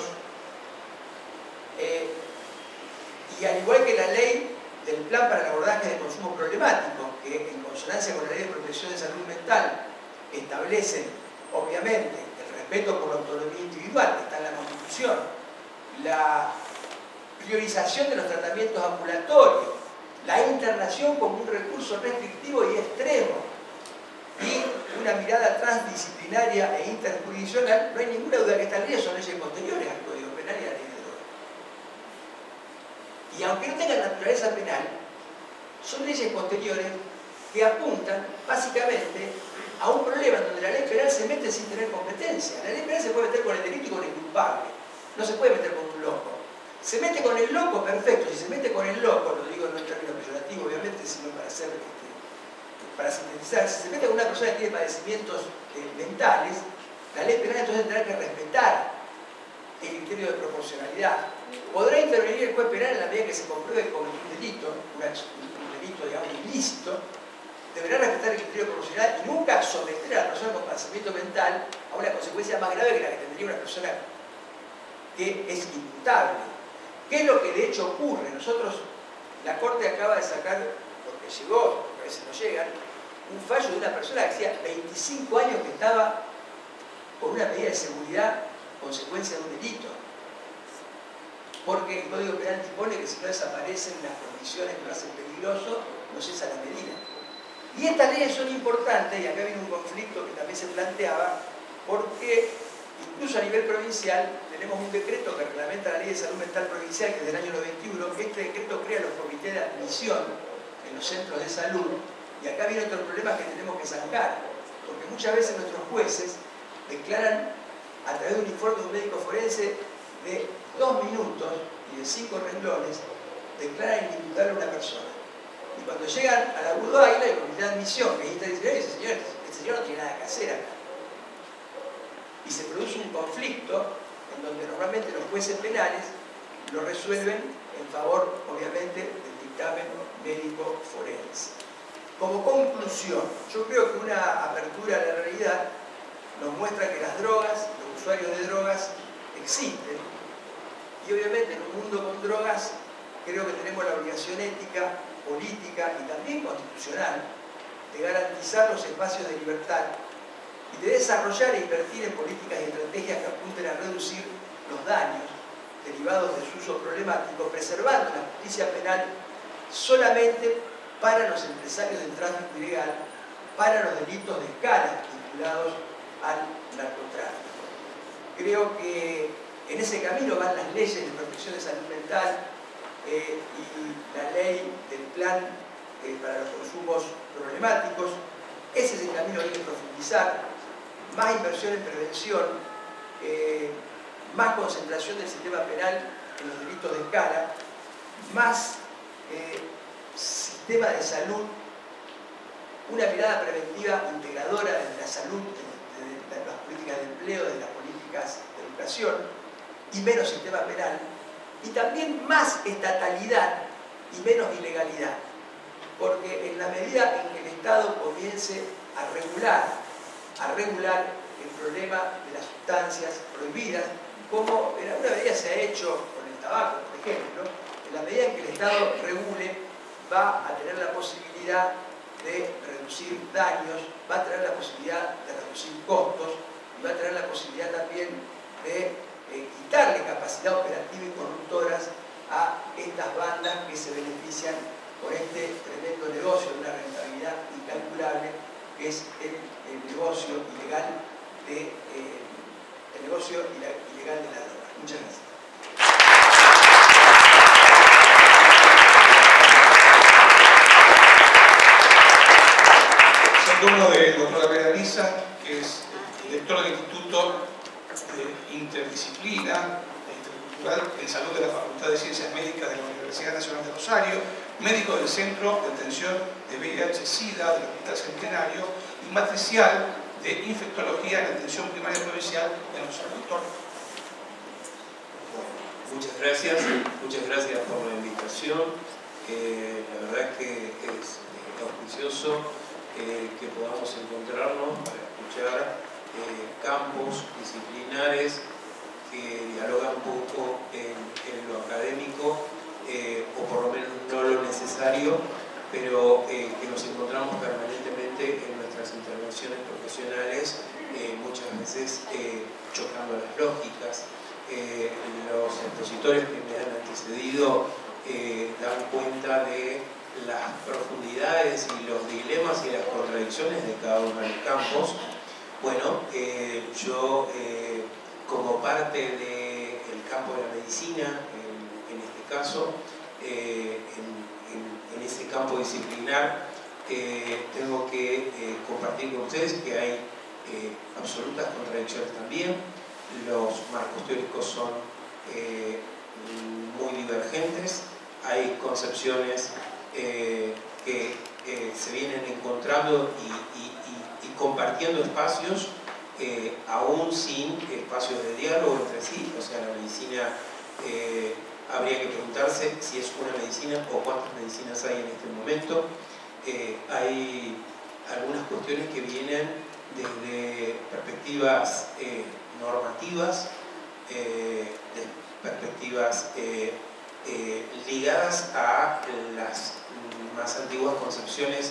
S3: y al igual que la ley del Plan para el Abordaje de Consumos Problemáticos, que en consonancia con la Ley de Protección de Salud Mental establecen, obviamente, el respeto por la autonomía individual, que está en la Constitución, la priorización de los tratamientos ambulatorios, la internación como un recurso restrictivo y extremo, y una mirada transdisciplinaria e interjurisdiccional, no hay ninguna duda que estas leyes son leyes posteriores al Código Penal y a la Ley de Drogas. Y aunque no tengan naturaleza penal, son leyes posteriores que apuntan básicamente a un problema donde la ley penal se mete sin tener competencia. La ley penal se puede meter con el delito y con el culpable, no se puede meter con un loco. Se mete con el loco, perfecto. Si se mete con el loco, lo digo no en términos peyorativos, obviamente, sino para hacer para sintetizar, si se mete con una persona que tiene padecimientos mentales, la ley penal entonces tendrá que respetar el criterio de proporcionalidad. Podrá intervenir el juez penal en la medida que se compruebe que cometió un delito, un delito, digamos, ilícito, deberá respetar el criterio proporcional y nunca someter a la persona con padecimiento mental a una consecuencia más grave que la que tendría una persona que es imputable. ¿Qué es lo que de hecho ocurre? Nosotros, la Corte acaba de sacar, porque llegó, porque a veces no llegan, un fallo de una persona que hacía 25 años que estaba con una medida de seguridad consecuencia de un delito. Porque el Código Penal dispone que si no desaparecen las condiciones que lo hacen peligroso, no cesa la medida. Y estas leyes son importantes, y acá viene un conflicto que también se planteaba, porque incluso a nivel provincial tenemos un decreto que reglamenta la Ley de Salud Mental Provincial, que es del año 91. Este decreto crea los comités de admisión en los centros de salud, y acá viene otro problema que tenemos que zanjar, porque muchas veces nuestros jueces declaran a través de un informe de un médico forense de 2 minutos y de 5 renglones, declaran inimputable a una persona. Y cuando llegan al agudo águila, el comité de admisión, que es interdisciplinario, dice: señor, este señor no tiene nada que hacer acá. Y se produce un conflicto en donde normalmente los jueces penales lo resuelven en favor, obviamente, del dictamen médico forense. Como conclusión, yo creo que una apertura a la realidad nos muestra que las drogas, los usuarios de drogas, existen. Y obviamente en un mundo con drogas, creo que tenemos la obligación ética, política y también constitucional de garantizar los espacios de libertad y de desarrollar e invertir en políticas y estrategias que apunten a reducir los daños derivados de su uso problemático, preservando la justicia penal solamente para los empresarios del tráfico ilegal, para los delitos de escala vinculados al narcotráfico. Creo que en ese camino van las leyes de protección de salud mental y la ley del plan para los consumos problemáticos. Ese es el camino que hay que profundizar. Más inversión en prevención, más concentración del sistema penal en los delitos de escala, más sistema de salud, una mirada preventiva integradora desde la salud, de las políticas de empleo, de las políticas de educación, y menos sistema penal, y también más estatalidad y menos ilegalidad, porque en la medida en que el Estado comience a regular el problema de las sustancias prohibidas, como en alguna medida se ha hecho con el tabaco, por ejemplo. En la medida en que el Estado regule, va a tener la posibilidad de reducir daños, va a tener la posibilidad de reducir costos y va a tener la posibilidad también de quitarle capacidad operativa y corruptoras a estas bandas que se benefician con este tremendo negocio de una rentabilidad incalculable, que es el negocio ilegal de la droga. Muchas gracias.
S2: Es el turno del doctor Abel Ariza, que es director del Instituto de Interdisciplina en Salud de la Facultad de Ciencias Médicas de la Universidad Nacional de Rosario, médico del Centro de Atención de VIH-Sida del Hospital Centenario y matricial de Infectología en la Atención Primaria Provincial de Rosario. Doctor.
S4: Muchas gracias por la invitación. La verdad que es auspicioso que podamos encontrarnos para escuchar campos disciplinares que dialogan un poco en lo académico, o por lo menos no lo necesario, pero que nos encontramos permanentemente en nuestras intervenciones profesionales, muchas veces chocando las lógicas. Los expositores que me han antecedido dan cuenta de las profundidades y los dilemas y las contradicciones de cada uno de los campos. Bueno, yo como parte del campo de la medicina, en este caso, en ese campo disciplinar, tengo que compartir con ustedes que hay absolutas contradicciones también. Los marcos teóricos son muy divergentes, hay concepciones que se vienen encontrando y compartiendo espacios, aún sin espacios de diálogo entre sí. O sea, la medicina, habría que preguntarse si es una medicina o cuántas medicinas hay en este momento. Hay algunas cuestiones que vienen desde perspectivas normativas, de perspectivas ligadas a las más antiguas concepciones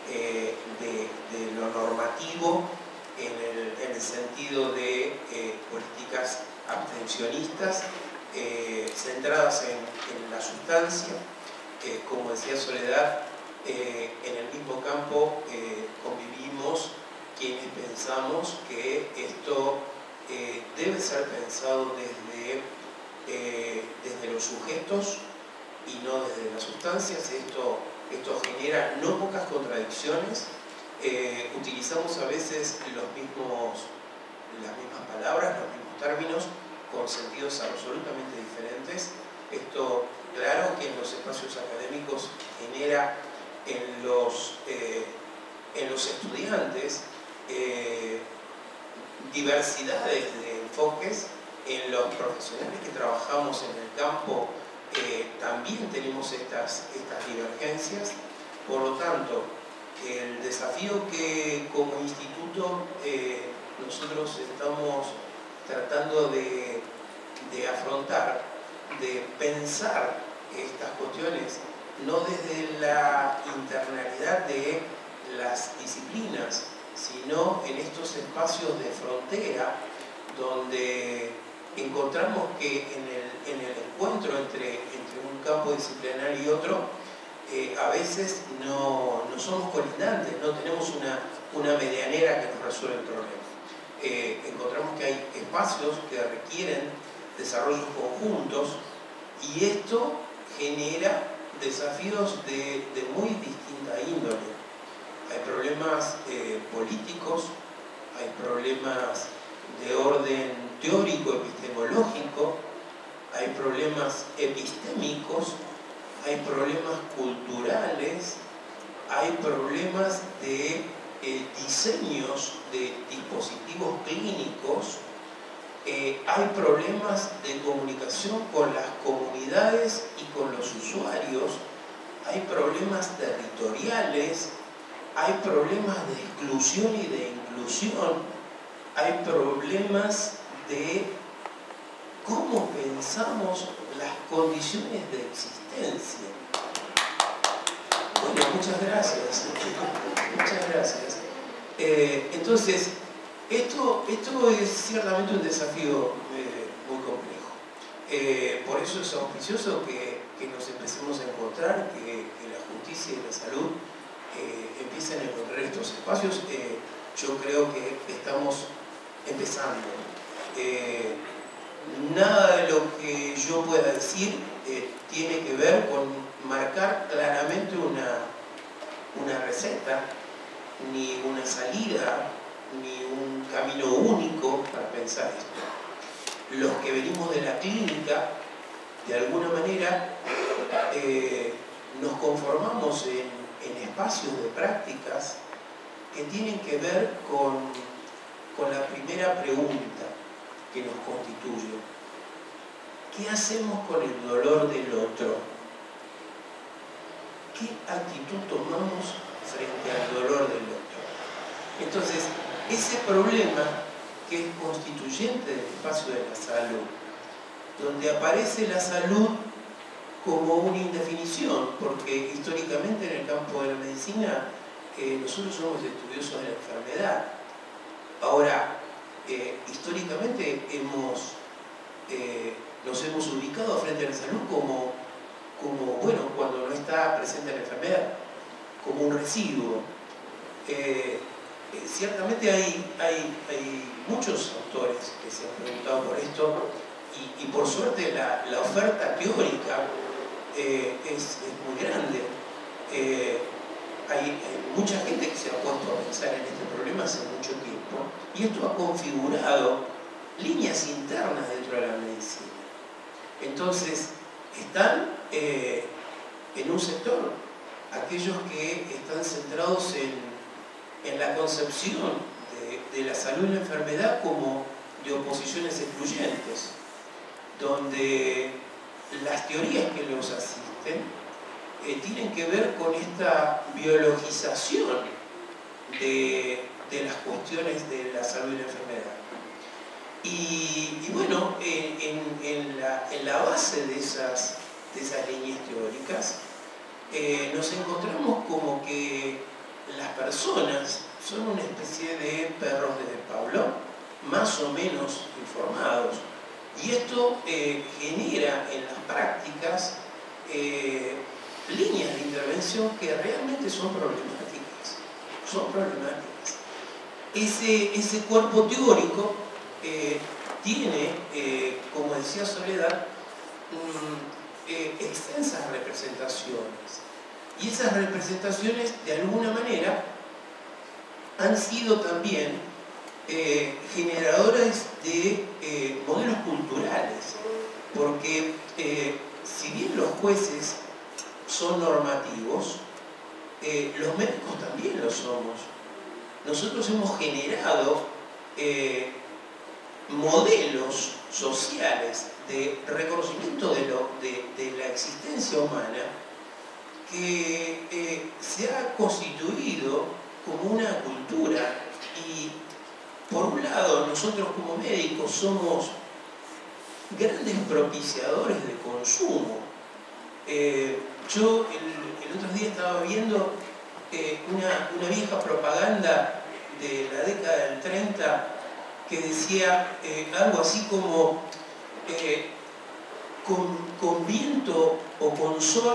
S4: de lo normativo, en el sentido de políticas abstencionistas centradas en la sustancia. Como decía Soledad, en el mismo campo convivimos quienes pensamos que esto debe ser pensado desde los sujetos y no desde las sustancias. Esto genera no pocas contradicciones. Utilizamos a veces las mismas palabras, los mismos términos, con sentidos absolutamente diferentes. Esto, claro que en los espacios académicos genera en los estudiantes diversidades de enfoques. En los profesionales que trabajamos en el campo también tenemos estas divergencias. Por lo tanto, el desafío que como instituto nosotros estamos tratando de afrontar, de pensar estas cuestiones no desde la internalidad de las disciplinas, sino en estos espacios de frontera donde encontramos que en el encuentro entre un campo disciplinar y otro, a veces no somos colindantes, no tenemos una medianera que nos resuelva el problema. Encontramos que hay espacios que requieren desarrollos conjuntos y esto genera desafíos de muy distinta índole. Hay problemas políticos, hay problemas de orden teórico, epistemológico, hay problemas epistémicos, hay problemas culturales, hay problemas de diseños de dispositivos clínicos, hay problemas de comunicación con las comunidades y con los usuarios, hay problemas territoriales, hay problemas de exclusión y de inclusión, hay problemas de cómo pensamos las condiciones de existencia. Bueno, muchas gracias. Muchas gracias. Entonces, esto es ciertamente un desafío muy complejo. Por eso es auspicioso que nos empecemos a encontrar, que la justicia y la salud empiecen a encontrar estos espacios. Yo creo que estamos empezando. Nada de lo que yo pueda decir tiene que ver con marcar claramente una receta, ni una salida, ni un camino único para pensar esto. Los que venimos de la clínica, de alguna manera, nos conformamos en espacios de prácticas que tienen que ver con la primera pregunta que nos constituye. ¿Qué hacemos con el dolor del otro? ¿Qué actitud tomamos frente al dolor del otro? Entonces, ese problema que es constituyente del espacio de la salud, donde aparece la salud como una indefinición, porque históricamente en el campo de la medicina nosotros somos estudiosos de la enfermedad. Ahora, históricamente nos hemos ubicado frente a la salud como bueno, cuando no está presente la enfermedad, como un residuo. Ciertamente hay muchos autores que se han preguntado por esto y por suerte la oferta teórica es muy grande. Hay mucha gente que se ha puesto a pensar en este problema hace mucho tiempo y esto ha configurado líneas internas dentro de la medicina. Entonces, están en un sector aquellos que están centrados en la concepción de la salud y la enfermedad como de oposiciones excluyentes, donde las teorías que los asisten tienen que ver con esta biologización de las cuestiones de la salud y la enfermedad. Y bueno, en la base de esas líneas teóricas nos encontramos como que las personas son una especie de perros de Pavlov, más o menos informados. Y esto genera en las prácticas líneas de intervención que realmente son problemáticas. Ese cuerpo teórico tiene, como decía Soledad, extensas representaciones. Y esas representaciones, de alguna manera, han sido también generadoras de modelos culturales. Porque si bien los jueces son normativos, los médicos también lo somos. Nosotros hemos generado modelos sociales de reconocimiento de la existencia humana que se ha constituido como una cultura. Y por un lado, nosotros como médicos somos grandes propiciadores de consumo. Yo el otro día estaba viendo una vieja propaganda de la década del 30 que decía algo así como con viento o con sol,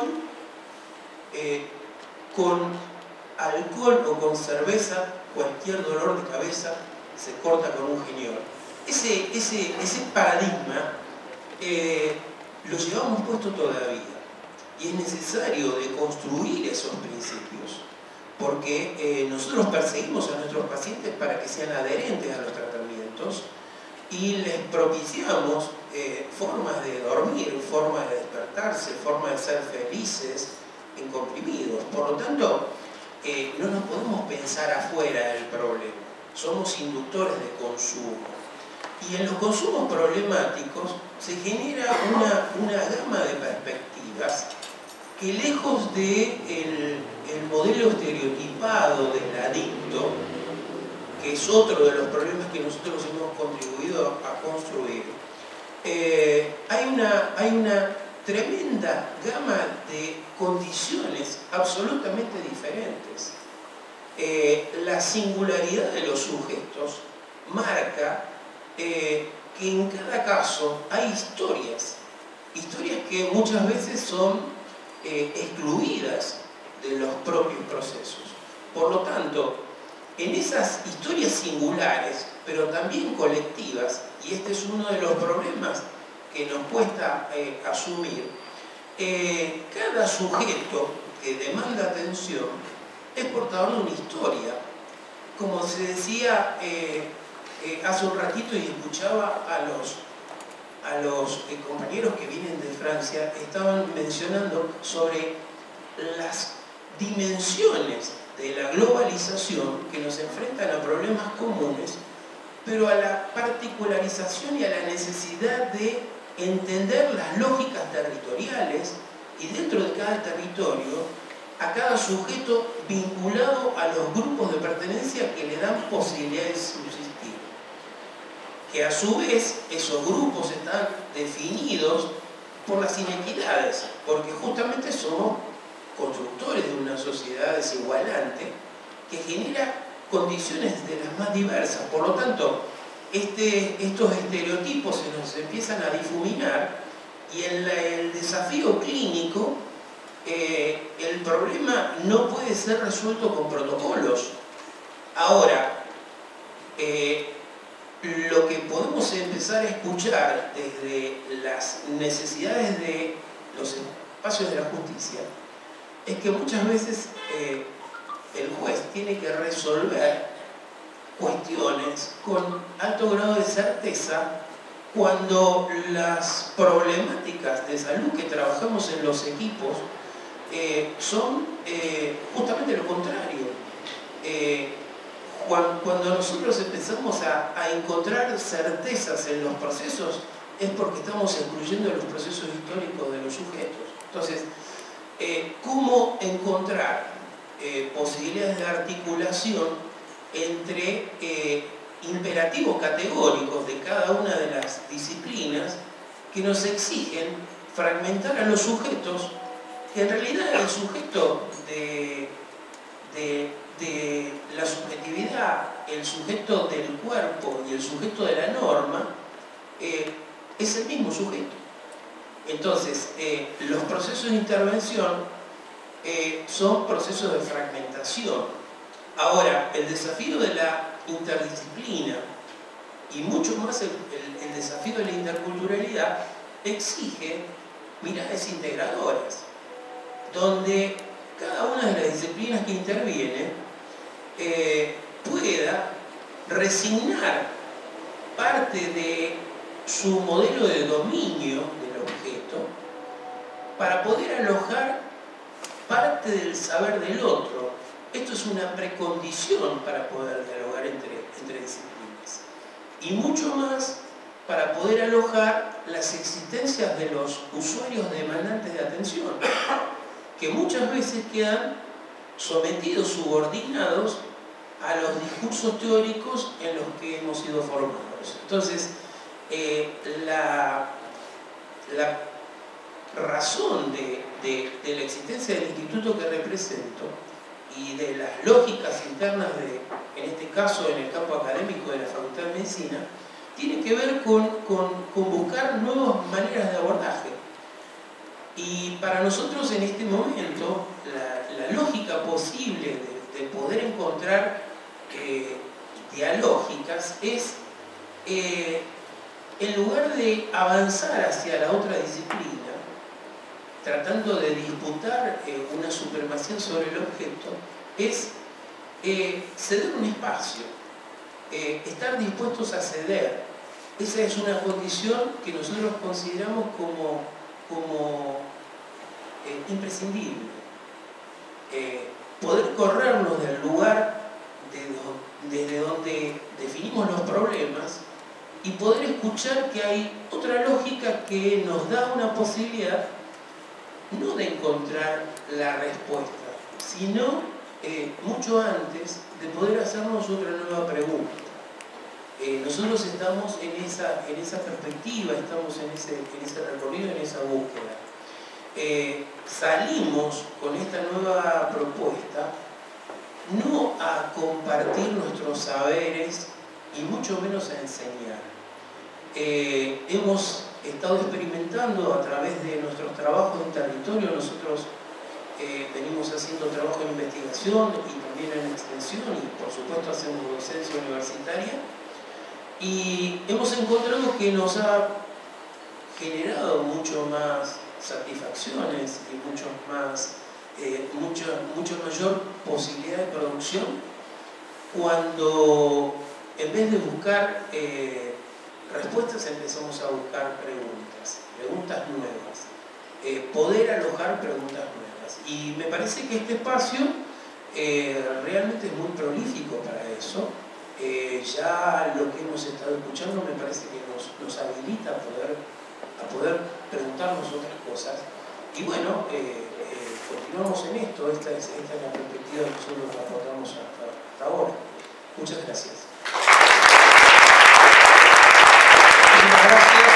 S4: con alcohol o con cerveza, cualquier dolor de cabeza se corta con un geniol. Ese paradigma lo llevamos puesto todavía y es necesario deconstruir esos principios, porque nosotros perseguimos a nuestros pacientes para que sean adherentes a los tratamientos y les propiciamos formas de dormir, formas de despertarse, formas de ser felices en comprimidos. Por lo tanto, no nos podemos pensar afuera del problema, somos inductores de consumo. Y en los consumos problemáticos se genera una gama de perspectivas que, lejos del modelo estereotipado del adicto, que es otro de los problemas que nosotros hemos contribuido a construir, hay una tremenda gama de condiciones absolutamente diferentes. La singularidad de los sujetos marca que en cada caso hay historias que muchas veces son excluidas de los propios procesos. Por lo tanto, en esas historias singulares, pero también colectivas, y este es uno de los problemas que nos cuesta asumir, cada sujeto que demanda atención es portador de una historia. Como se decía hace un ratito y escuchaba a los compañeros que vienen de Francia, estaban mencionando sobre las dimensiones de la globalización que nos enfrentan a problemas comunes, pero a la particularización y a la necesidad de entender las lógicas territoriales y dentro de cada territorio a cada sujeto vinculado a los grupos de pertenencia que le dan posibilidades de subsistir. Que a su vez esos grupos están definidos por las inequidades, porque justamente somos constructores de una sociedad desigualante que genera condiciones de las más diversas. Por lo tanto, estos estereotipos se nos empiezan a difuminar y en el desafío clínico el problema no puede ser resuelto con protocolos. Ahora, lo que podemos empezar a escuchar desde las necesidades de los espacios de la justicia es que muchas veces el juez tiene que resolver cuestiones con alto grado de certeza cuando las problemáticas de salud que trabajamos en los equipos son justamente lo contrario. Cuando nosotros empezamos a encontrar certezas en los procesos es porque estamos excluyendo los procesos históricos de los sujetos. Entonces, ¿cómo encontrar posibilidades de articulación entre imperativos categóricos de cada una de las disciplinas que nos exigen fragmentar a los sujetos, que en realidad el sujeto de la subjetividad, el sujeto del cuerpo y el sujeto de la norma es el mismo sujeto? Entonces, los procesos de intervención son procesos de fragmentación. Ahora, el desafío de la interdisciplina y mucho más el desafío de la interculturalidad exige miradas integradoras, donde cada una de las disciplinas que interviene pueda resignar parte de su modelo de dominio del objeto para poder alojar parte del saber del otro. Esto es una precondición para poder dialogar entre disciplinas. Y mucho más para poder alojar las existencias de los usuarios demandantes de atención, que muchas veces quedan sometidos, subordinados a los discursos teóricos en los que hemos sido formados. Entonces, la razón de la existencia del instituto que represento y de las lógicas internas en este caso en el campo académico de la Facultad de Medicina, tiene que ver con buscar nuevas maneras de abordaje. Y para nosotros en este momento, la lógica posible de poder encontrar dialógicas es, en lugar de avanzar hacia la otra disciplina, tratando de disputar una supremacía sobre el objeto, es ceder un espacio, estar dispuestos a ceder. Esa es una condición que nosotros consideramos como imprescindible. Poder corrernos del lugar desde donde definimos los problemas y poder escuchar que hay otra lógica que nos da una posibilidad no de encontrar la respuesta, sino mucho antes de poder hacernos otra nueva pregunta. Nosotros estamos en esa perspectiva, estamos en ese recorrido, en esa búsqueda. Salimos con esta nueva propuesta no a compartir nuestros saberes y mucho menos a enseñar. Hemos estado experimentando a través de nuestros trabajos en territorio. Nosotros venimos haciendo trabajo en investigación y también en extensión, y por supuesto hacemos docencia universitaria, y hemos encontrado que nos ha generado mucho más satisfacciones y mucha mayor posibilidad de producción cuando, en vez de buscar respuestas, empezamos a buscar preguntas nuevas, poder alojar preguntas nuevas. Y me parece que este espacio realmente es muy prolífico para eso. Ya lo que hemos estado escuchando me parece que nos habilita a poder preguntarnos otras cosas. Y bueno, continuamos en esto. Esta es la perspectiva que nosotros aportamos hasta ahora. Muchas gracias.
S2: Muchas gracias.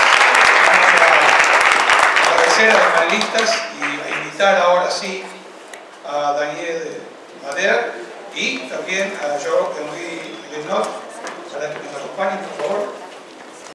S2: Vamos a agradecer a los panelistas y a invitar ahora sí a Daniel Mader y también a Jean-Henri Lenot para que nos acompañen, por favor.